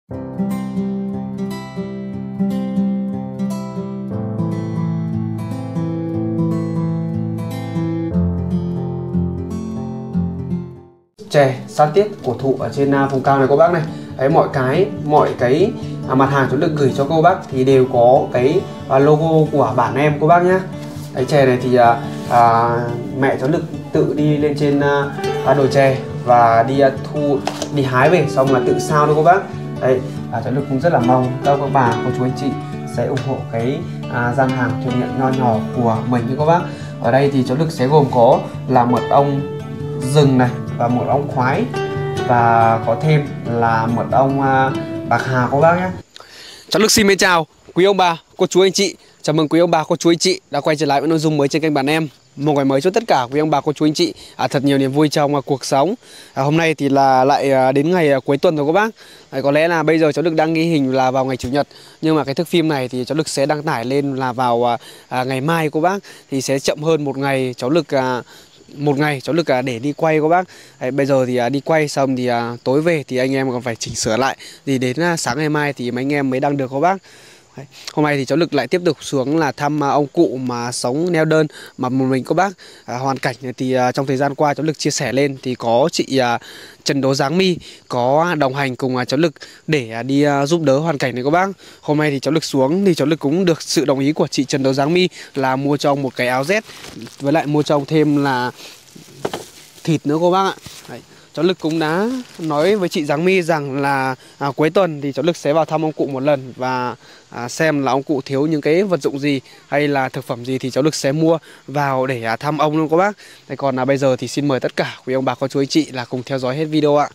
Chè san tiết cổ thụ ở trên vùng cao này cô bác này. Đấy, mọi cái mặt hàng chúng được gửi cho cô bác thì đều có cái logo của bản em cô bác nhá. Đấy, chè này thì mẹ cháu được tự đi lên trên đồi chè và đi hái về xong là tự sao thôi cô bác. Đấy, cháu được cũng rất là mong các bà cô chú anh chị sẽ ủng hộ cái gian hàng thương hiệu nho nhỏ của mình như các bác. Ở đây thì cháu được sẽ gồm có là mật ong rừng này và mật ong khoái và có thêm là mật ong bạc hà cô bác nhé. Cháu Lực xin mến chào quý ông bà, cô chú anh chị. Chào mừng quý ông bà, cô chú anh chị đã quay trở lại với nội dung mới trên kênh bản em. Một ngày mới cho tất cả quý ông bà, cô chú anh chị thật nhiều niềm vui trong cuộc sống. Hôm nay thì là lại đến ngày cuối tuần rồi các bác. Có lẽ là bây giờ cháu Lực đang ghi hình là vào ngày Chủ nhật, nhưng mà cái thước phim này thì cháu Lực sẽ đăng tải lên là vào ngày mai cô bác. Thì sẽ chậm hơn một ngày cháu Lực để đi quay các bác. Đấy, bây giờ thì đi quay xong thì tối về thì anh em còn phải chỉnh sửa lại, thì đến sáng ngày mai thì mấy anh em mới đăng được các bác. Đấy, hôm nay thì cháu Lực lại tiếp tục xuống là thăm ông cụ mà sống neo đơn mà một mình các bác. Hoàn cảnh thì trong thời gian qua cháu Lực chia sẻ lên thì có chị Trần Đỗ Giáng My có đồng hành cùng cháu Lực để đi giúp đỡ hoàn cảnh này các bác. Hôm nay thì cháu Lực xuống thì cháu Lực cũng được sự đồng ý của chị Trần Đỗ Giáng My là mua cho ông một cái áo Z, với lại mua cho ông thêm là thịt nữa cô bác ạ. Đấy, cháu Lực cũng đã nói với chị Giáng My rằng là cuối tuần thì cháu Lực sẽ vào thăm ông cụ một lần và xem là ông cụ thiếu những cái vật dụng gì hay là thực phẩm gì thì cháu Lực sẽ mua vào để thăm ông luôn các bác. Thế còn bây giờ thì xin mời tất cả quý ông bà cô chú anh chị là cùng theo dõi hết video ạ.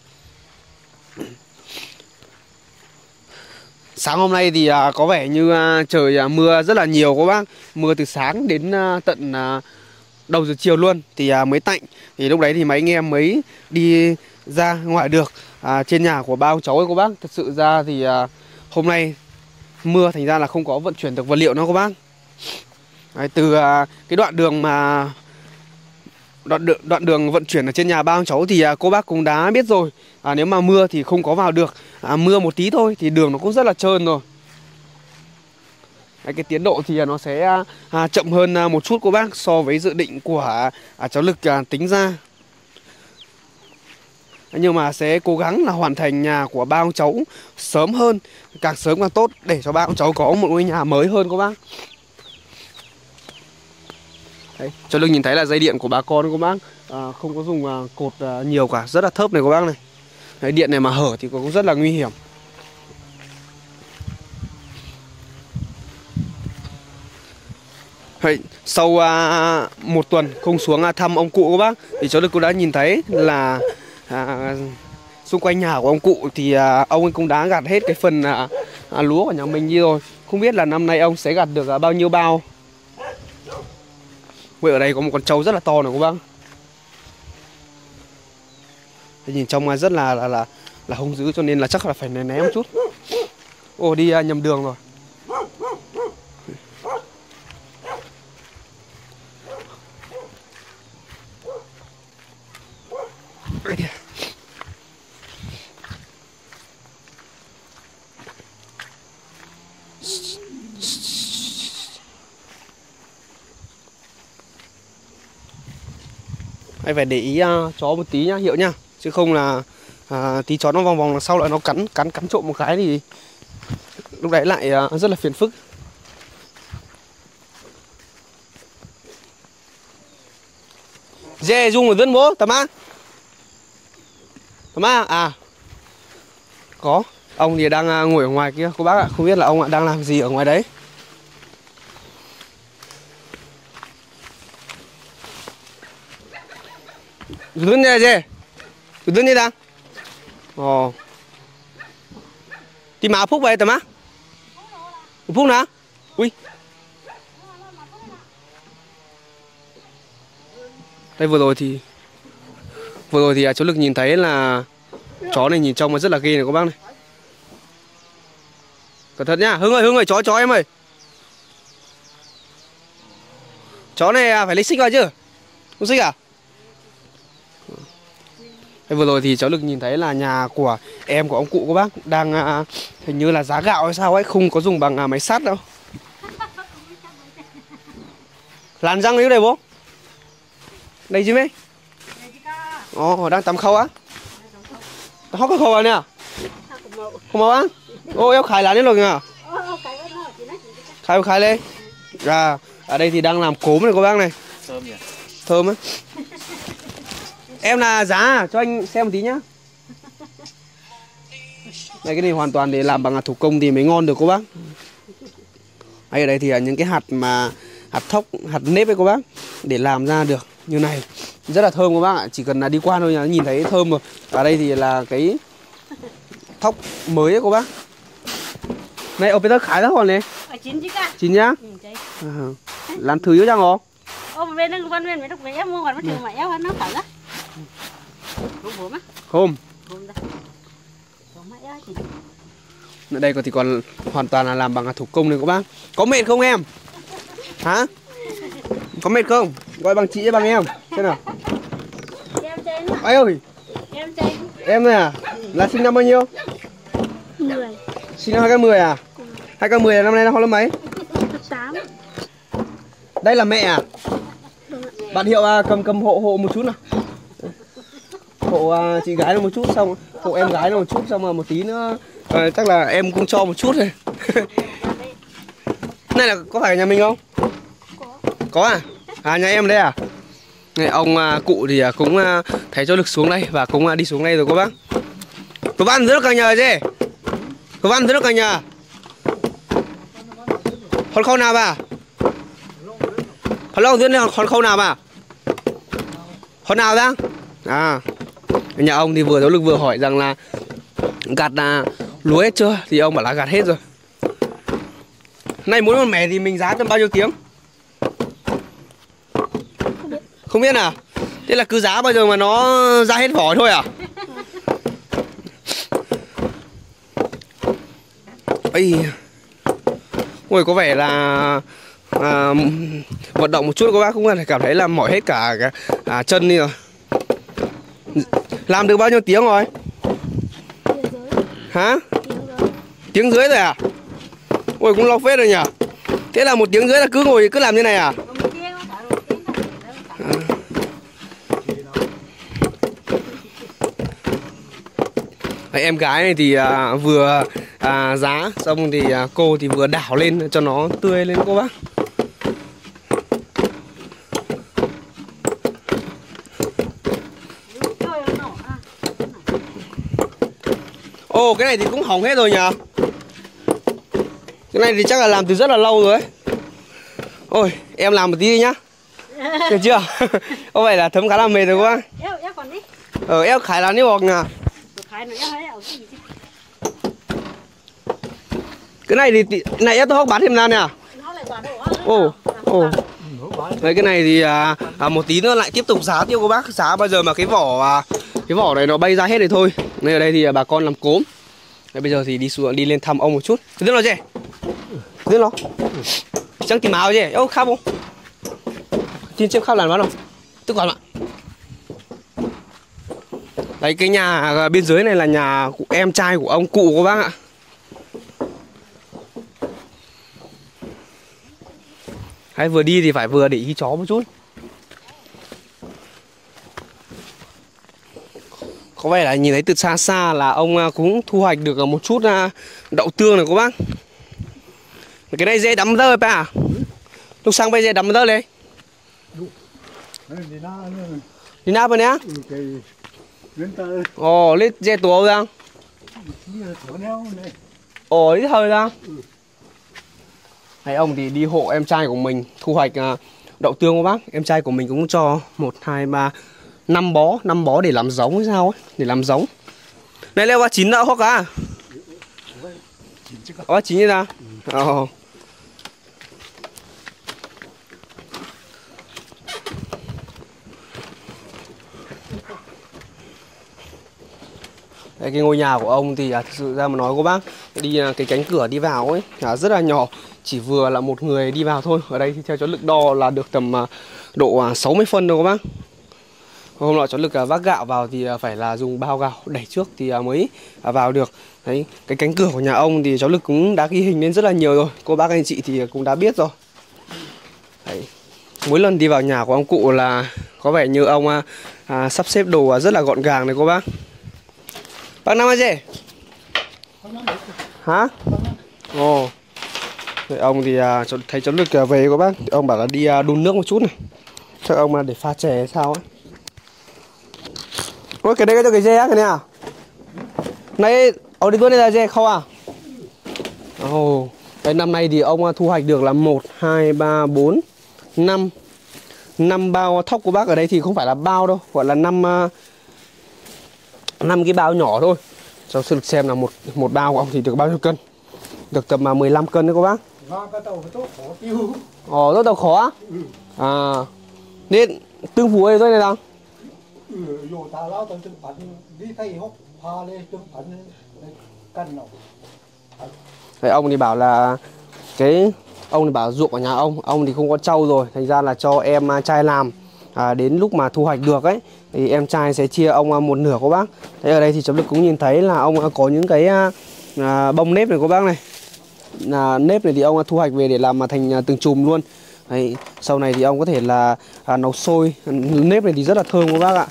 Sáng hôm nay thì có vẻ như trời mưa rất là nhiều các bác. Mưa từ sáng đến tận đầu giờ chiều luôn thì mới tạnh. Thì lúc đấy thì mấy anh em mới đi ra ngoài được trên nhà của ba ông cháu ấy cô bác. Thật sự ra thì hôm nay mưa thành ra là không có vận chuyển được vật liệu nữa cô bác. Đấy, từ cái đoạn đường vận chuyển ở trên nhà ba ông cháu thì cô bác cũng đã biết rồi. Nếu mà mưa thì không có vào được. Mưa một tí thôi thì đường nó cũng rất là trơn rồi. Đấy, cái tiến độ thì nó sẽ chậm hơn một chút cô bác so với dự định của cháu Lực tính ra. Nhưng mà sẽ cố gắng là hoàn thành nhà của ba ông cháu sớm hơn, càng sớm càng tốt để cho ba ông cháu có một ngôi nhà mới hơn cô bác. Đấy, cháu Lực nhìn thấy là dây điện của bà con cô bác không có dùng cột nhiều cả, rất là thấp này cô bác này. Đấy, điện này mà hở thì cũng rất là nguy hiểm. Đấy, sau một tuần không xuống thăm ông cụ các bác thì cháu Lực cũng đã nhìn thấy là xung quanh nhà của ông cụ thì ông ấy cũng đã gặt hết cái phần lúa của nhà mình đi rồi. Không biết là năm nay ông sẽ gặt được bao nhiêu bao. Vậy ở đây có một con trâu rất là to này các bác. Thì nhìn trông rất là hung dữ cho nên là chắc là phải né một chút. Ồ, đi nhầm đường rồi. Hãy phải để ý chó một tí nhá, Hiệu nhá. Chứ không là tí chó nó vòng vòng là sau lại nó cắn trộm một cái thì lúc đấy lại rất là phiền phức. Dê dùng ở dân bố tầm á. Tầm á à. Có. Ông thì đang ngồi ở ngoài kia cô bác ạ. Không biết là ông đang làm gì ở ngoài đấy. Đứng đây gì? Đứng đây đang. Ồ. Tìm áo phúc vậy tầm á. Phúc nào? Ui. Đây vừa rồi thì cháu Lực nhìn thấy là chó này nhìn trông mà rất là ghê này các bác này. Cẩn thận nhá. Hưng ơi, chó em ơi. Chó này phải lấy xích vào chứ. Không xích à? Vừa rồi thì cháu Lực nhìn thấy là nhà của em của ông cụ các bác đang hình như là giá gạo hay sao ấy, không có dùng bằng máy sắt đâu. Làm răng đấy đây bố. Đây chứ mấy? Ồ, đang tắm khâu á? Hóc cái khâu à nè? Không mau á? Ô, em khai lá lên rồi kìa. Khai lên. À, ở đây thì đang làm cốm này các bác này. Thơm nhỉ? Thơm á. Em là giá cho anh xem một tí nhá. Đây cái này hoàn toàn để làm bằng thủ công thì mới ngon được cô bác. Đây ở đây thì những cái hạt mà hạt thóc, hạt nếp ấy cô bác, để làm ra được như này rất là thơm các bác ạ. Chỉ cần là đi qua thôi là nhìn thấy thơm rồi. Ở đây thì là cái thóc mới ấy cô bác. Này ở bên đó khái ra còn này. Chín chứ cả. Chín nhá. Làm thử chứ chẳng hả? Ô bên nó văn bên mấy lúc em mua còn mất tiền mà em nó phải á. Không. Không. Ở đây thì còn hoàn toàn là làm bằng thủ công này các bác. Có mệt không em? Hả? Có mệt không? Gọi bằng chị hay bằng em? Xem nào. Em trên. Ai ơi. Em trên. Em này à? Là sinh năm bao nhiêu? 10. Sinh năm 2010 à? 2010 là năm nay là lớp mấy? 8. Đây là mẹ à? Bạn Hiệu cầm hộ một chút nào. Hộ chị gái nó một chút xong hộ em gái nó một chút xong rồi một tí nữa chắc là em cũng cho một chút thôi. Này là có phải nhà mình không? Có à? À nhà em đây à? Này, ông cụ thì cũng thấy cho Lực xuống đây và cũng đi xuống đây rồi các bác. Có văn rất là nhờ chứ? Có văn rất là nhờ. Con khâu nào bà? Con lâu thế nào con khâu nào bà? Con nào ra? À. Nhà ông thì vừa cháu Lực vừa hỏi rằng là gặt lúa hết chưa? Thì ông bảo là gặt hết rồi. Này muốn một mẻ thì mình giá tầm bao nhiêu tiếng? Không biết à? Thế là cứ giá bao giờ mà nó ra hết vỏ thôi à? Ây. Ôi có vẻ là vận động một chút các bác cũng cảm thấy là mỏi hết cả chân đi rồi. Làm được bao nhiêu tiếng rồi? Hả? Tiếng rưỡi rồi à? Ôi cũng lâu phết rồi nhỉ. Thế là 1 tiếng rưỡi là cứ ngồi cứ làm như này à? Em gái này thì vừa giá xong thì cô thì vừa đảo lên cho nó tươi lên cô bác. Ồ cái này thì cũng hỏng hết rồi nhỉ. Cái này thì chắc là làm từ rất là lâu rồi ấy. Ôi em làm một tí đi nhá. Được chưa? Có vẻ là thấm khá là mệt rồi quá. Eo còn đi. Eo khải là nếu hoặc à. Cái này thì này em tôi hóc bán thêm ra nè. Ồ, đấy cái này thì một tí nữa lại tiếp tục giá tiêu cô bác. Giá bao giờ mà cái vỏ này nó bay ra hết rồi thôi. Nên ở đây thì bà con làm cốm. Đấy, bây giờ thì đi lên thăm ông một chút. Thế nó gì? Thế nó. Chẳng tìm áo gì? Ô khắp không? Trên chiếc khắp làm bán không? Tức còn ạ. Đấy cái nhà bên dưới này là nhà của em trai của ông cụ các bác ạ. Hay vừa đi thì phải vừa để ý chó một chút. Có vẻ là nhìn thấy từ xa xa là ông cũng thu hoạch được một chút đậu tương này các bác. Cái này dễ đắm rơi à? Lúc sang bây giờ đắm rơi lên. Đi nào bên nhá? Ồ, lít dê tùa ra. Ồ, ít hơi ra. Hay ông thì đi hộ em trai của mình thu hoạch đậu tương các bác. Em trai của mình cũng cho 1, 2, 3, 5 bó để làm giống hay sao ấy, để làm giống. Này leo qua 9 đậu hốc à? Có 9 như ra. Ồ. Đây, cái ngôi nhà của ông thì thực sự ra mà nói cô bác, đi cái cánh cửa đi vào ấy rất là nhỏ, chỉ vừa là một người đi vào thôi. Ở đây thì theo cháu Lực đo là được tầm độ 60 phân đâu các bác. Hôm nọ cháu Lực vác gạo vào thì phải là dùng bao gạo đẩy trước thì mới vào được. Đấy, cái cánh cửa của nhà ông thì cháu Lực cũng đã ghi hình lên rất là nhiều rồi. Cô bác anh chị thì cũng đã biết rồi. Đấy. Mỗi lần đi vào nhà của ông cụ là có vẻ như ông sắp xếp đồ rất là gọn gàng này cô bác. Bác Năm gì? Hả? Ồ. Vậy ông thì thấy cháu Lực về cô bác. Ông bảo là đi đun nước một chút này. Chắc ông là để pha chè hay sao ấy. Ôi cái đây cho cái dê á cái này à? Này ông đi tuần này là dê không à? Ồ. Cái năm nay thì ông thu hoạch được là 1, 2, 3, 4, 5 bao thóc của bác ở đây thì không phải là bao đâu, gọi là 5 cái bao nhỏ thôi. Cháu sẽ được xem là một bao của ông thì được bao nhiêu cân? Được tầm 15 cân đấy cô bác. Ồ, rất tàu khó á? À, nên tương phú ấy thôi này nào. Đấy, ông thì bảo là ông thì bảo ruộng ở nhà ông thì không có trâu rồi, thành ra là cho em trai làm. Đến lúc mà thu hoạch được ấy thì em trai sẽ chia ông một nửa cô bác. Thế ở đây thì cháu Lực cũng nhìn thấy là ông có những cái bông nếp này cô bác này. Nếp này thì ông thu hoạch về để làm thành từng chùm luôn. Đấy, sau này thì ông có thể là nấu sôi. Nếp này thì rất là thơm cô bác ạ.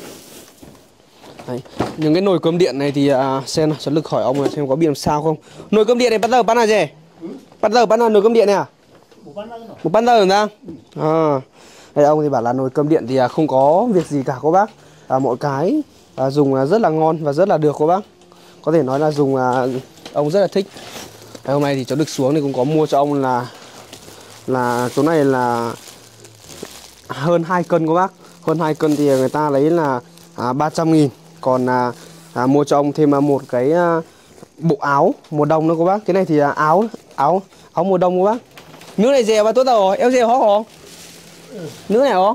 Đấy. Những cái nồi cơm điện này thì xem cháu Lực hỏi ông xem có bị làm sao không. Nồi cơm điện này bắt đầu bán là gì? Bắt đầu bán là nồi cơm điện này à? Một bán giờ ra. Đây ông thì bảo là nồi cơm điện thì không có việc gì cả cô bác. Mọi cái dùng rất là ngon và rất là được cô bác. Có thể nói là dùng ông rất là thích. Hôm nay thì cháu Lực xuống thì cũng có mua cho ông là chỗ này là hơn 2 cân cô bác. Hơn 2 cân thì người ta lấy là 300.000. Còn mua cho ông thêm một cái bộ áo mùa đông nữa cô bác. Cái này thì áo mùa đông cô bác. Nước này dè và tốt rồi, em dè hó không? Nước này hả?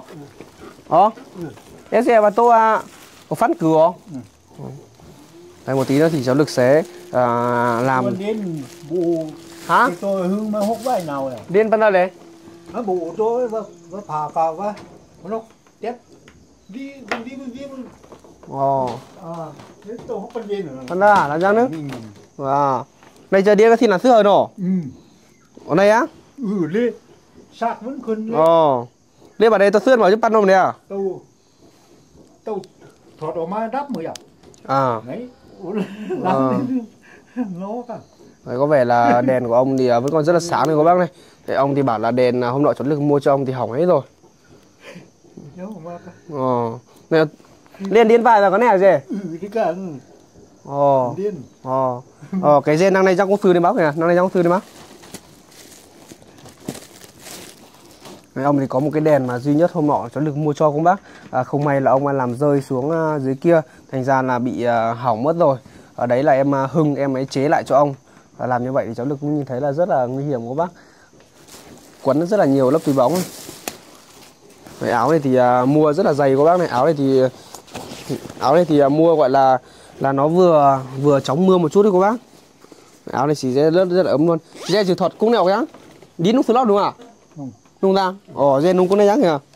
Em dè và tôi có phát cử không? Đây một tí nữa thì cháu Lực sẽ làm. Hả? Tôi hương mà hút vai nào này. Điên bắt đầu đấy. Nó bộ tôi và phà cào và nó chết đi. Ồ. Thế tôi hút bên điên nữa. Bắt đầu là răng nước. Này giờ điên cái thịt là thứ hơi nổ. Ở đây á? Lên. Sạc vẫn khuyên lên. Lên vào đây tôi xuyên vào giúp bắt nôm này à? Tôi thọt ở mai đắp mới à? Đấy. Nó cả. Đấy, có vẻ là đèn của ông thì vẫn còn rất là sáng này các bác này. Thế ông thì bảo là đèn hôm nọ cháu Lực mua cho ông thì hỏng hết rồi. Liên điên vài là có nè gì? Cái cả. Điên. Cái dê năng này trong công thư đi bác kìa, năng này trong công thư đi bác. Đấy, ông thì có một cái đèn mà duy nhất hôm nọ cháu Lực mua cho các bác. Không may là ông làm rơi xuống dưới kia, thành ra là bị hỏng mất rồi. Ở đấy là em Hưng em ấy chế lại cho ông. Làm như vậy thì cháu Lực cũng nhìn thấy là rất là nguy hiểm các bác. Quấn rất là nhiều lớp túi bóng. Cái áo này thì mua rất là dày các bác này. Áo này thì mua gọi là nó vừa chóng mưa một chút đấy các bác. Áo này chỉ rất là ấm luôn. Dê chỉ thuật cũng nèo nhá. Đi nút thứ lót đúng không ạ? Đúng ra. Dê nung cũng này nhá kìa.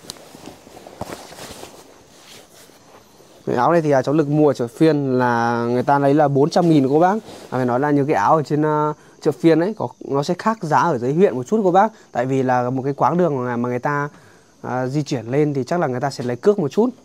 Cái áo này thì cháu Lực mua ở chợ phiên là người ta lấy là 400.000 cô bác. Phải nói là những cái áo ở trên chợ phiên ấy nó sẽ khác giá ở dưới huyện một chút cô bác. Tại vì là một cái quãng đường mà người ta di chuyển lên thì chắc là người ta sẽ lấy cước một chút.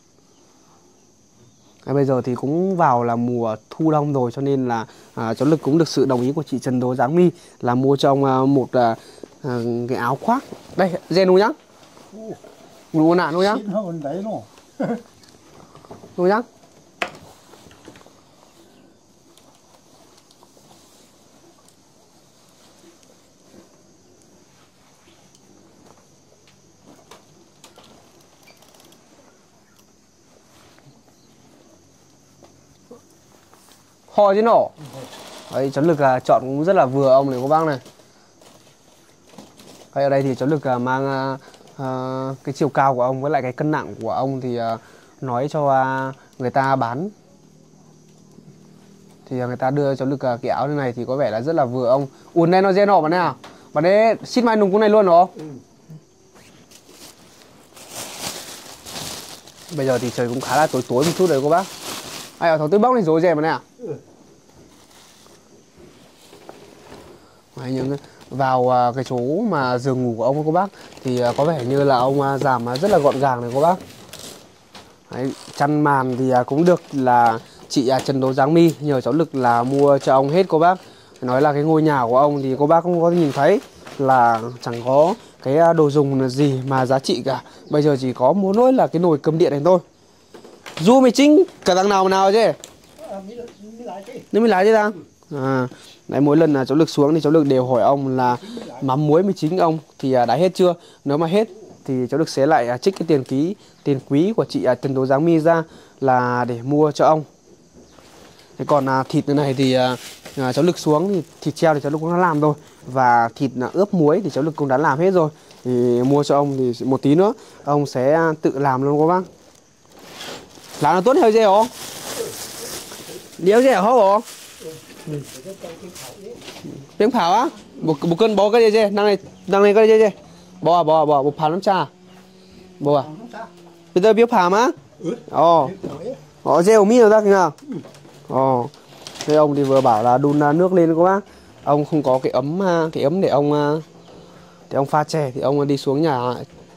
Bây giờ thì cũng vào là mùa thu đông rồi, cho nên là cháu Lực cũng được sự đồng ý của chị Trần Đỗ Giáng My là mua cho ông một cái áo khoác. Đây, dê nu nhá. Nu nạ nu nhá. Nu nhá. Ho chứ nổ. Đấy, cháu Lực chọn cũng rất là vừa ông này các bác này. Ở đây thì cháu Lực mang cái chiều cao của ông với lại cái cân nặng của ông thì nói cho người ta bán. Thì người ta đưa cháu Lực cái áo như này thì có vẻ là rất là vừa ông. Uốn này nó dễ nọ bạn này à? Bạn ấy xít mai nùng cũng này luôn đó. Bây giờ thì trời cũng khá là tối tối một chút rồi cô bác. Ai ở thằng Tứ Bóc này rồi rẻ mà nè. Những vào cái chỗ mà giường ngủ của ông cô bác thì có vẻ như là ông giảm rất là gọn gàng này cô bác. Đấy, chăn màn thì cũng được là chị Trần Tố Giáng My nhờ cháu Lực là mua cho ông hết cô bác. Nói là cái ngôi nhà của ông thì cô bác cũng có nhìn thấy là chẳng có cái đồ dùng gì mà giá trị cả. Bây giờ chỉ có mỗi nỗi là cái nồi cơm điện này thôi. Du mày chính cả thằng nào mà nào chứ? Nếu mới lái chứ ta? Đấy, mỗi lần là cháu Lực xuống thì cháu Lực đều hỏi ông là mắm muối 19 ông thì đã hết chưa? Nếu mà hết thì cháu Lực sẽ lại trích cái tiền quý của chị Trần Tố Giáng My ra là để mua cho ông. Thế còn thịt này thì cháu Lực xuống thì thịt treo thì cháu Lực cũng đã làm rồi. Và thịt ướp muối thì cháu Lực cũng đã làm hết rồi. Thì mua cho ông thì một tí nữa ông sẽ tự làm luôn các bác. Làm là tốt hơi dễ hả? Điếu dễ hả hả? Tiếng pháo á? Một cân bó cái gì chứ? Năng này cái gì chứ? Bò pháo lắm cha. Bò à? Bây giờ biếu pháo má? Dê mi rồi ta kìa nào? Thế ông thì vừa bảo là đun nước lên các bác. Ông không có cái ấm để ông pha chè thì ông đi xuống nhà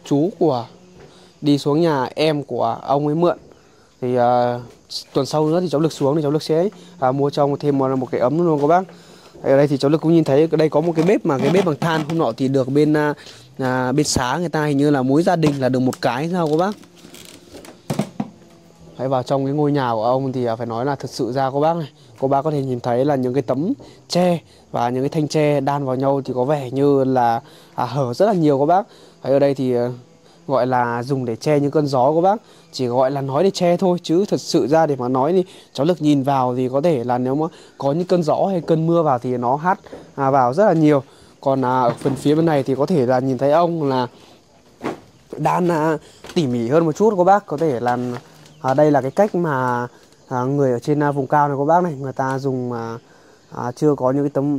đi xuống nhà em của ông ấy mượn. Thì tuần sau nữa thì cháu Lực xuống thì cháu Lực sẽ mua cho ông thêm một cái ấm luôn các bác. Ở đây thì cháu Lực cũng nhìn thấy ở đây có một cái bếp mà cái bếp bằng than, hôm nọ thì được bên xá người ta hình như là mỗi gia đình là được một cái sao các bác. Hãy vào trong cái ngôi nhà của ông thì phải nói là thật sự ra cô bác này, cô bác có thể nhìn thấy là những cái tấm tre và những cái thanh tre đan vào nhau thì có vẻ như là hở rất là nhiều các bác. Ở đây thì gọi là dùng để che những cơn gió các bác, chỉ gọi là nói để che thôi chứ thật sự ra để mà nói thì cháu Lực nhìn vào thì có thể là nếu mà có những cơn gió hay cơn mưa vào thì nó hắt vào rất là nhiều. Còn ở phần phía bên này thì có thể là nhìn thấy ông là đan tỉ mỉ hơn một chút các bác. Có thể là đây là cái cách mà người ở trên vùng cao này các bác này, người ta dùng chưa có những cái tấm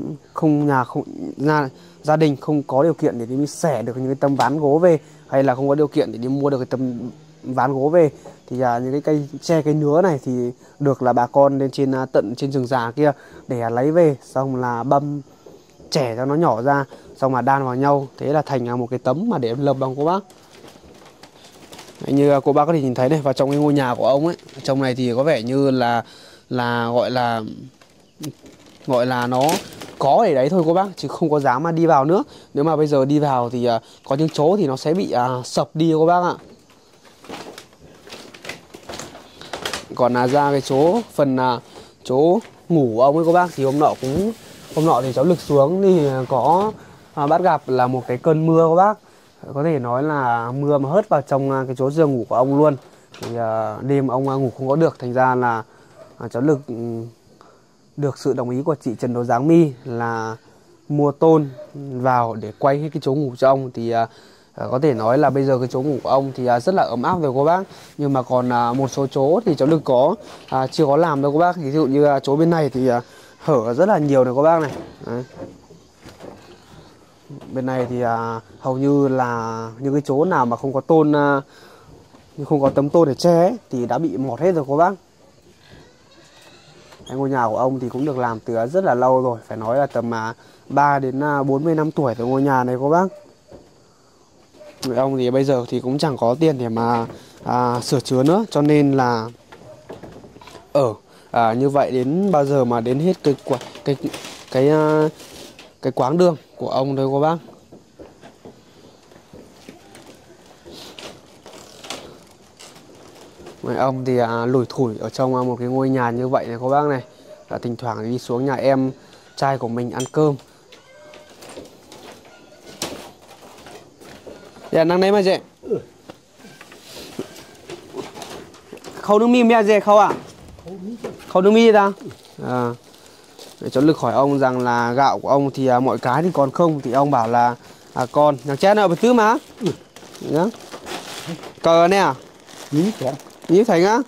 gia đình không có điều kiện để đi xẻ được những cái tấm ván gỗ về, hay là không có điều kiện để đi mua được cái tấm ván gỗ về thì những cái cây tre cây nứa này thì được là bà con lên trên tận trên rừng già kia để lấy về, xong là băm chẻ cho nó nhỏ ra, xong mà đan vào nhau, thế là thành một cái tấm mà để em lợp bằng cô bác. Đấy, như cô bác có thể nhìn thấy này, vào trong cái ngôi nhà của ông ấy, trong này thì có vẻ như là gọi là nó có ở đấy thôi cô bác, chứ không có dám mà đi vào nữa. Nếu mà bây giờ đi vào thì có những chỗ thì nó sẽ bị sập đi cô bác ạ. Còn ra cái chỗ ngủ của ông ấy cô bác thì hôm nọ thì cháu Lực xuống thì có bắt gặp là một cái cơn mưa cô bác. Có thể nói là mưa mà hớt vào trong cái chỗ giường ngủ của ông luôn. Thì đêm ông ngủ không có được, thành ra là cháu Lực được sự đồng ý của chị Trần Tố Giáng My là mua tôn vào để quay cái chỗ ngủ cho ông. Thì có thể nói là bây giờ cái chỗ ngủ của ông thì rất là ấm áp rồi cô bác. Nhưng mà còn một số chỗ thì cháu Lực chưa có làm đâu cô bác. Ví dụ như chỗ bên này thì hở rất là nhiều này cô bác này. Đấy. Bên này thì hầu như là những cái chỗ nào mà không có tôn, không có tấm tôn để che ấy, thì đã bị mọt hết rồi cô bác. Cái ngôi nhà của ông thì cũng được làm từ rất là lâu rồi, phải nói là tầm 3 đến 40 năm tuổi từ ngôi nhà này cô bác. Người ông thì bây giờ thì cũng chẳng có tiền để mà sửa chữa nữa, cho nên là như vậy đến bao giờ mà đến hết cái quãng đường của ông thôi cô bác. Người ông thì lủi thủi ở trong một cái ngôi nhà như vậy này cô bác này. Thỉnh thoảng đi xuống nhà em trai của mình ăn cơm. Dạ năng đấy mà chị. Khâu nước mi mẹ gì khâu ạ? Khâu nước mi ta? Để cháu Lực hỏi ông rằng là gạo của ông thì mọi cái thì còn không, thì ông bảo là còn nhàng chết nào bật tứ má. Cờ nè à? Nhíp Thành á?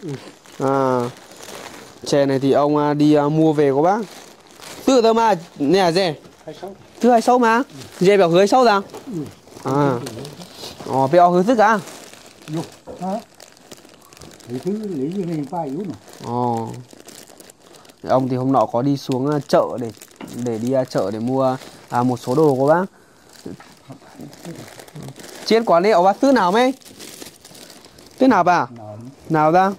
Chè này thì ông đi mua về cô bác. Tự tao mà nè là gì? Thứ 26 mà. Dê bảo hứa 26 ra. Béo hứa thức à? thì thứ lý như này phải yếu mà. Ồ. Ông thì hôm nọ có đi xuống chợ để đi chợ để mua một số đồ của bác. Chiết quả liệu bác thứ nào mấy? Thứ nào bà? Nào ra?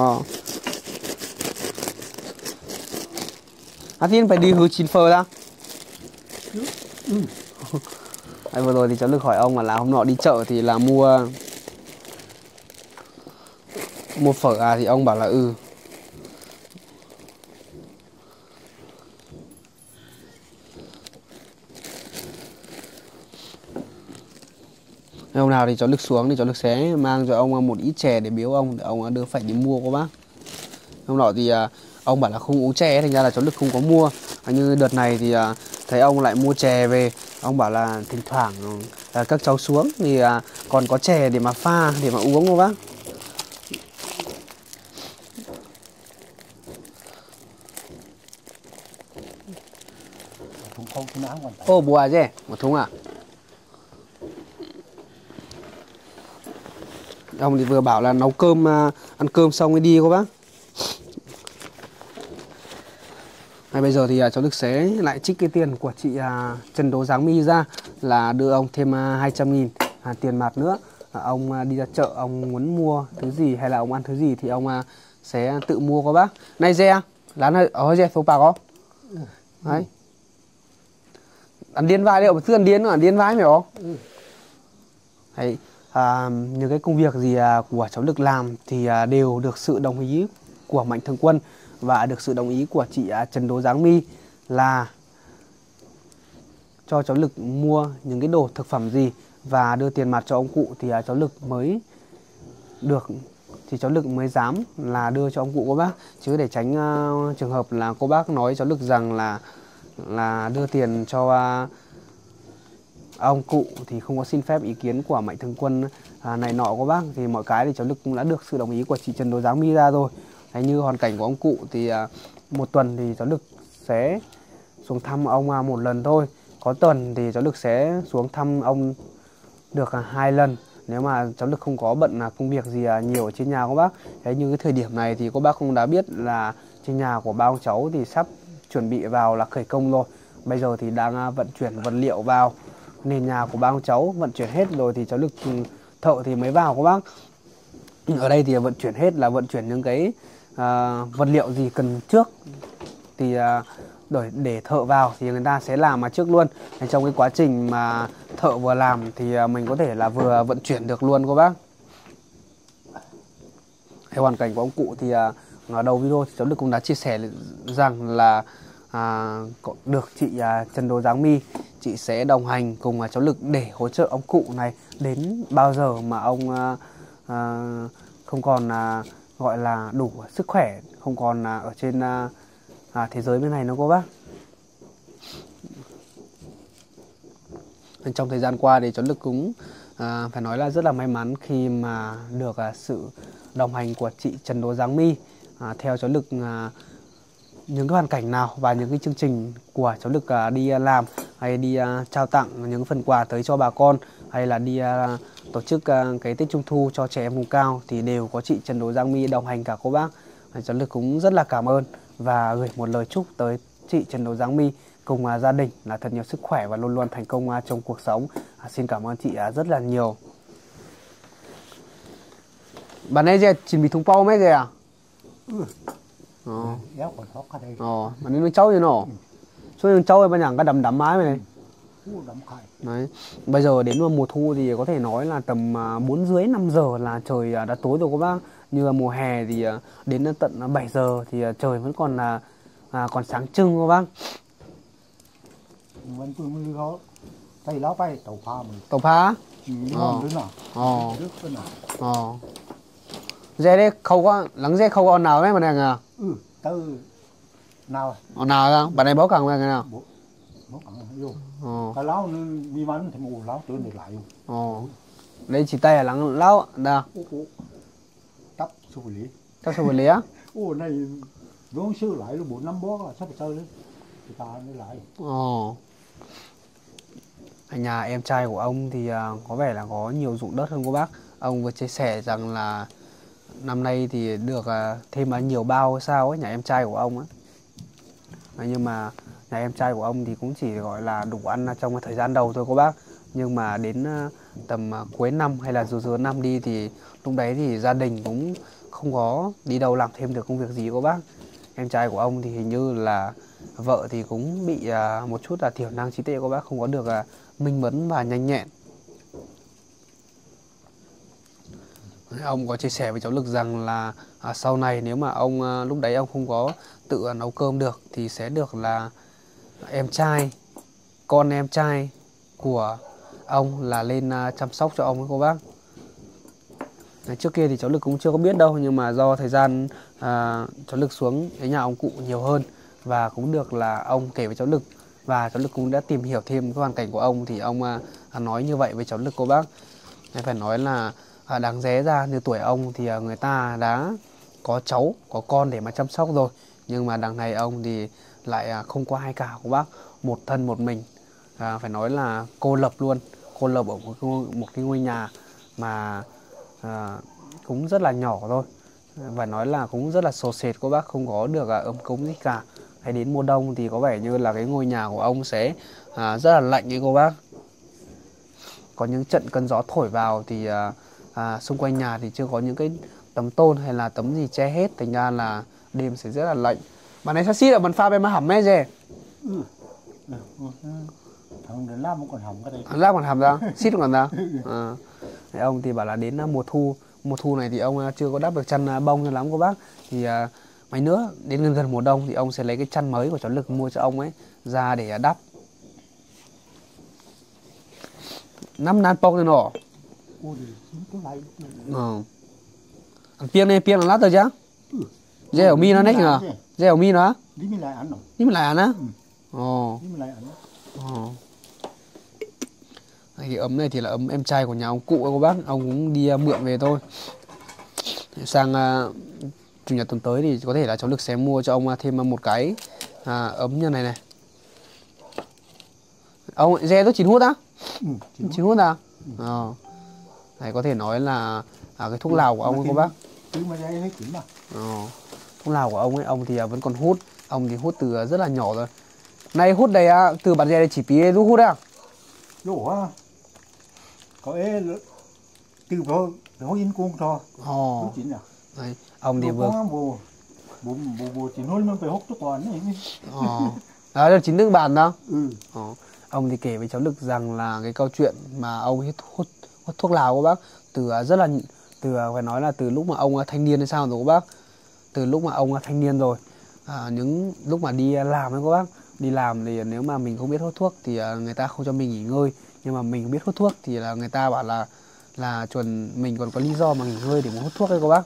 Thiên phải đi hướng chín phờ ra. Vừa rồi thì cháu được hỏi ông là hôm nọ đi chợ thì là mua phở thì ông bảo là Hôm nào thì cháu lực xuống thì cháu lực sẽ mang cho ông một ít chè để biếu ông, để ông đỡ phải đi mua của bác. Hôm nọ thì ông bảo là không uống chè, thành ra là cháu lực không có mua. Như đợt này thì thấy ông lại mua chè về, ông bảo là thỉnh thoảng các cháu xuống thì còn có chè để mà pha, để mà uống của bác. Ô bùa chứ, một thúng à? Ông thì vừa bảo là nấu cơm, ăn cơm xong mới đi cô bác. Bây giờ thì cháu Đức sẽ lại trích cái tiền của chị Trần Đỗ Giáng My ra, là đưa ông thêm 200.000 tiền mặt nữa. Ông đi ra chợ, ông muốn mua thứ gì hay là ông ăn thứ gì thì ông sẽ tự mua cô bác. Này dè, lán ở dè phố bà có. Đấy. Ăn điên vai liệu, chứ ăn điên nữa, ăn điên vai mày có. Đấy. Những cái công việc gì của cháu Lực làm thì đều được sự đồng ý của Mạnh Thường Quân và được sự đồng ý của chị Trần Đỗ Giáng My là cho cháu Lực mua những cái đồ thực phẩm gì và đưa tiền mặt cho ông cụ thì cháu Lực mới được, thì cháu Lực mới dám là đưa cho ông cụ cô bác, chứ để tránh trường hợp là cô bác nói cháu Lực rằng là đưa tiền cho ông cụ thì không có xin phép ý kiến của Mạnh Thường Quân này nọ của bác, thì mọi cái thì cháu Lực cũng đã được sự đồng ý của chị Trần Đỗ Giáng My ra rồi. Đấy, như hoàn cảnh của ông cụ thì một tuần thì cháu Lực sẽ xuống thăm ông một lần thôi, có tuần thì cháu Lực sẽ xuống thăm ông được 2 lần nếu mà cháu Lực không có bận công việc gì nhiều ở trên nhà của bác. Đấy, như cái thời điểm này thì cô bác cũng đã biết là trên nhà của ba ông cháu thì sắp chuẩn bị vào là khởi công rồi. Bây giờ thì đang vận chuyển vật liệu vào nền nhà của ba ông cháu, vận chuyển hết rồi thì cháu Lực thợ thì mới vào của bác. Ở đây thì vận chuyển hết là vận chuyển những cái vật liệu gì cần trước thì để thợ vào thì người ta sẽ làm mà trước luôn. Nên trong cái quá trình mà thợ vừa làm thì mình có thể là vừa vận chuyển được luôn cô bác. Cái hoàn cảnh của ông cụ thì ở đầu video thì cháu Lực cũng đã chia sẻ rằng là được chị Trần Đỗ Giáng My, chị sẽ đồng hành cùng cháu Lực để hỗ trợ ông cụ này đến bao giờ mà ông không còn gọi là đủ sức khỏe, không còn ở trên thế giới bên này nữa cô bác. Trong thời gian qua thì cháu Lực cũng phải nói là rất là may mắn khi mà được sự đồng hành của chị Trần Đỗ Giáng My theo cháu Lực những cái hoàn cảnh nào và những cái chương trình của cháu Lực đi làm hay đi trao tặng những phần quà tới cho bà con hay là đi tổ chức cái Tết Trung Thu cho trẻ em vùng cao thì đều có chị Trần Đỗ Giáng My đồng hành cả cô bác. Cháu Lực cũng rất là cảm ơn và gửi một lời chúc tới chị Trần Đỗ Giáng My cùng gia đình là thật nhiều sức khỏe và luôn luôn thành công trong cuộc sống. Xin cảm ơn chị rất là nhiều. Bạn ấy giờ chuẩn bị thùng bao mấy rồi à? Mà nên cháu như nó số cháu ấy bây giờ cái đầm mái này. Đấy. Bây giờ đến mùa thu thì có thể nói là tầm 4 rưỡi 5 giờ là trời đã tối rồi các bác. Như mùa hè thì đến tận 7 giờ thì trời vẫn còn còn sáng trưng các bác. Tàu phá. Dê đấy không có lắng dê không có nào đấy mà này à? Từ nào? Nào ra, bạn này báo càng về cái nào? Báo càng vô. Cái lão mi mắn thì một lão trở lại vô. Đây chỉ tay là lắng lão đâu? Tắp số lý. Tắp số lý á? Này vốn sư lại luôn 4-5 bó sắp chơi đấy. Thì ta mới lại. Nhà em trai của ông thì có vẻ là có nhiều ruộng đất hơn cô bác. Ông vừa chia sẻ rằng là năm nay thì được thêm nhiều bao hay sao ấy, nhà em trai của ông ấy. Nhưng mà nhà em trai của ông thì cũng chỉ gọi là đủ ăn trong cái thời gian đầu thôi cô bác. Nhưng mà đến tầm cuối năm hay là giữa năm đi thì lúc đấy thì gia đình cũng không có đi đâu làm thêm được công việc gì cô bác. Em trai của ông thì hình như là vợ thì cũng bị một chút là thiểu năng trí tuệ cô bác, không có được minh mẫn và nhanh nhẹn. Ông có chia sẻ với cháu Lực rằng là sau này nếu mà ông lúc đấy ông không có tự nấu cơm được thì sẽ được là em trai, con em trai của ông là lên chăm sóc cho ông ấy cô bác. Trước kia thì cháu Lực cũng chưa có biết đâu, nhưng mà do thời gian cháu Lực xuống cái nhà ông cụ nhiều hơn và cũng được là ông kể với cháu Lực, và cháu Lực cũng đã tìm hiểu thêm cái hoàn cảnh của ông thì ông nói như vậy với cháu Lực cô bác. Phải nói là đáng ré ra như tuổi ông thì người ta đã có cháu, có con để mà chăm sóc rồi, nhưng mà đằng này ông thì lại không có ai cả cô bác, một thân một mình, phải nói là cô lập luôn, cô lập ở một cái ngôi nhà mà cũng rất là nhỏ thôi, và nói là cũng rất là sột sệt cô bác, không có được ấm cúng gì cả. Hay đến mùa đông thì có vẻ như là cái ngôi nhà của ông sẽ rất là lạnh ấy cô bác. Có những trận cơn gió thổi vào thì xung quanh nhà thì chưa có những cái tấm tôn hay là tấm gì che hết, thành ra là đêm sẽ rất là lạnh. Bạn này sao xít ở bàn pha bên mà hầm ấy gì? Thằng đến làm còn hầm cái đấy. Lát còn hầm ra, xít còn ra. Ông thì bảo là đến mùa thu này thì ông chưa có đắp được chăn bông cho lắm cô bác. Thì mấy nữa đến gần mùa đông thì ông sẽ lấy cái chăn mới của cháu Lực mua cho ông ấy ra để đắp. Năm nan bông rồi nọ. Piêng là lát rồi chứ? Dê ở mi nó nách hả? Dê ở mi nó? Đi mình lại ăn rồi. Đi mình lại ăn á? Đi mình lại ăn. Cái ấm này thì là ấm em trai của nhà ông cụ cô bác, ông cũng đi mượn về thôi. Sang chủ nhật tuần tới thì có thể là cháu Lực sẽ mua cho ông thêm một cái ấm như này này. Ông dê tôi chín hút á? Chín hút à? Này có thể nói là cái thuốc lào của ông ấy cô bác. Thuốc lào của ông ấy, ông thì vẫn còn hút. Ông thì hút từ rất là nhỏ rồi. Này hút đây từ bạn dê đây chỉ phí lúc hút à? Lỗ á. Có ế từ đó hút in cuông cho. Hút chín à? Đấy, ông thì vừa bố chín hút nó phải hút cho còn này. Đó là chín nước bàn đó. Ông thì kể với cháu Lực rằng là cái câu chuyện mà ông hút thuốc lào của bác từ phải nói là từ lúc mà ông thanh niên hay sao rồi cô bác. Từ lúc mà ông thanh niên rồi, những lúc mà đi làm ấy cô bác, đi làm thì nếu mà mình không biết hút thuốc thì người ta không cho mình nghỉ ngơi, nhưng mà mình biết hút thuốc thì là người ta bảo là chuẩn mình còn có lý do mà nghỉ ngơi để mà hút thuốc đấy cô bác.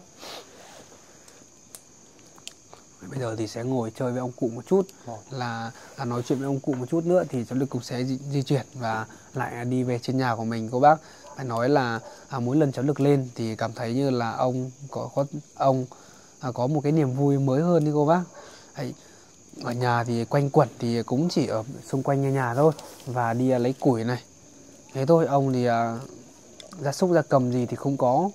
Bây giờ thì sẽ ngồi chơi với ông cụ một chút, là nói chuyện với ông cụ một chút nữa thì cháu Lực cũng sẽ di chuyển và lại đi về trên nhà của mình cô bác. Phải nói là mỗi lần cháu Lực lên thì cảm thấy như là ông có một cái niềm vui mới hơn đi cô bác. Ở nhà thì quanh quẩn thì cũng chỉ ở xung quanh nhà thôi, và đi lấy củi này. Thế thôi, ông thì gia súc gia cầm gì thì không có.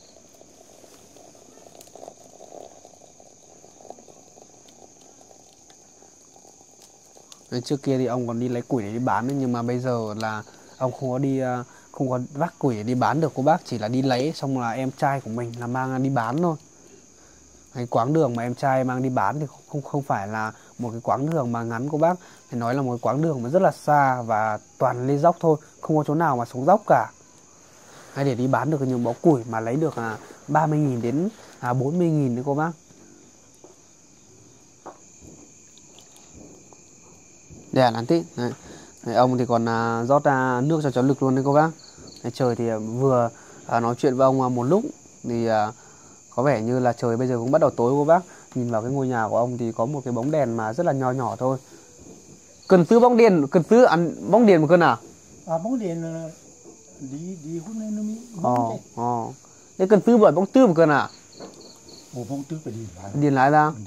Trước kia thì ông còn đi lấy củi để đi bán ấy, nhưng mà bây giờ là ông không có vác củi để đi bán được cô bác, chỉ là đi lấy xong là em trai của mình là mang đi bán thôi. Cái quãng đường mà em trai mang đi bán thì không phải là một cái quãng đường mà ngắn cô bác, phải nói là một cái quãng đường mà rất là xa và toàn lên dốc thôi, không có chỗ nào mà xuống dốc cả. Hay để đi bán được những bó củi mà lấy được 30.000 đến 40.000 đấy cô bác. Để ăn tí. Đấy, ông thì còn rót nước cho cháu Lực luôn đấy cô bác. Đấy, trời thì vừa nói chuyện với ông một lúc thì có vẻ như là trời bây giờ cũng bắt đầu tối cô bác. Nhìn vào cái ngôi nhà của ông thì có một cái bóng đèn mà rất là nho nhỏ thôi. Cần tứ bóng đèn, cần tứ ăn bóng đèn một cân à? Bóng đèn đi hút lên nó mới. Đấy cần tứ bởi bóng tư một cân à? Bóng tư phải điền lại ra.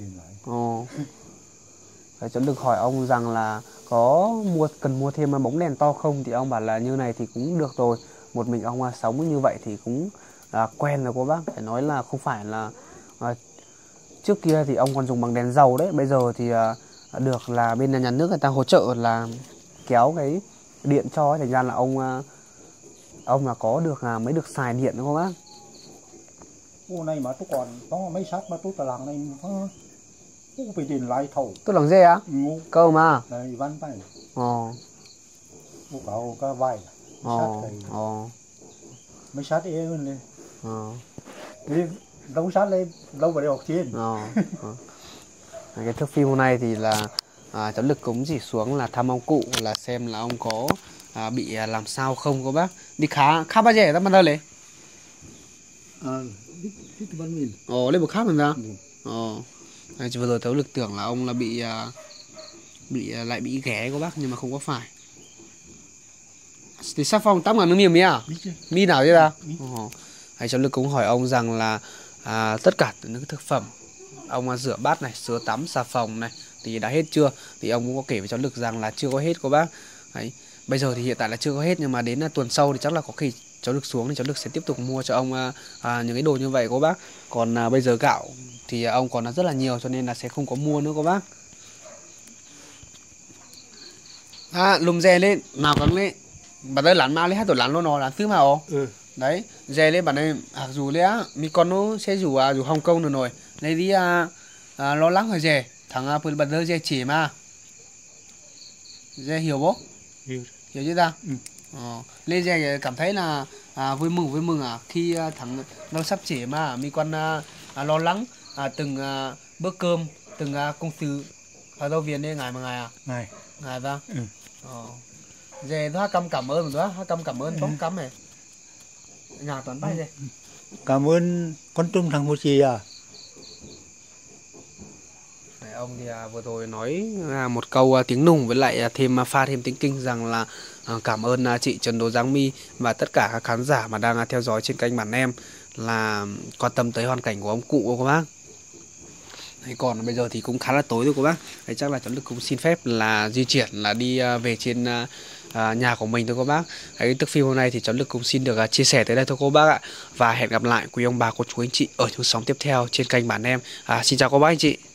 Đấy, cháu Lực hỏi ông rằng là cần mua thêm bóng đèn to không, thì ông bảo là như này thì cũng được rồi. Một mình ông sống như vậy thì cũng quen rồi cô bác. Phải nói là không phải là Trước kia thì ông còn dùng bằng đèn dầu đấy, bây giờ thì được là bên nhà nước người ta hỗ trợ là kéo cái điện cho ấy, thành ra là ông là có được mới được xài điện đúng không bác? Ô này mà tôi còn có mấy sát mà tôi tờ làng này nó bị điện lại thầu. Tôi lằng dê á? Câu mà. Này văn tay. Ồ. Bố cậu có vai. Ồ. Mấy sát ế hơn lên. Đi đâu sát lên đâu vào đây học chiên. Cái thước phim hôm nay thì là cháu Lực cũng chỉ xuống là thăm ông cụ là xem là ông có bị làm sao không cô bác. Đi khá bao giờ ta bắt đầu lấy. Ồ, lấy một khác mình ra. Vừa rồi cháu Lực tưởng là ông là bị ghé cô bác nhưng mà không có phải. Thì sắp phòng tắm ngàn nước miếng à? Mi nào chứ ta? Cháu Lực cũng hỏi ông rằng là tất cả những thực phẩm ông rửa bát này, sữa tắm, xà phòng này thì đã hết chưa? Thì ông cũng có kể với cháu Lực rằng là chưa có hết cô bác. Đấy, bây giờ thì hiện tại là chưa có hết nhưng mà đến tuần sau thì chắc là có khi cháu Lực xuống thì cháu Lực sẽ tiếp tục mua cho ông những cái đồ như vậy cô bác. Còn bây giờ gạo thì ông còn rất là nhiều cho nên là sẽ không có mua nữa cô bác. Lùm dè lên, nào cắn lên. Bạn ơi lán ma lấy hát tổ lán luôn nó lán thứ màu. Đấy, dè lên bạn này dù lẽ mi con nó sẽ dù Hồng Kông nữa rồi. Lấy đi lo lắng rồi dè. Thằng bạn ơi dè chỉ mà. Dè hiểu bố? Hiểu chứ ta? Lên dè cảm thấy là vui mừng khi thằng nó sắp chỉ mà mi con lo lắng từng bữa cơm, từng công sự ở đâu viện đây ngày mà ngày à? Ngày ta? Dè nó cảm ơn rồi đó, cảm ơn bóng cắm này. Nhà toàn bay đây. Cảm ơn con Trung thằng Hồ Chí à. Đấy, ông thì vừa rồi nói một câu tiếng Nùng với lại pha thêm tiếng Kinh rằng là cảm ơn chị Trần Đỗ Giáng My và tất cả các khán giả mà đang theo dõi trên kênh Bản Em là quan tâm tới hoàn cảnh của ông cụ cô bác. Đấy, còn bây giờ thì cũng khá là tối rồi cô bác. Đấy, chắc là cháu Lực cũng xin phép là di chuyển là đi về trên nhà của mình thôi cô bác. Đấy, tức phim hôm nay thì cháu Lực cũng xin được chia sẻ tới đây thôi cô bác ạ. Và hẹn gặp lại quý ông bà cô chú anh chị ở những sóng tiếp theo trên kênh Bản Em. Xin chào cô bác anh chị.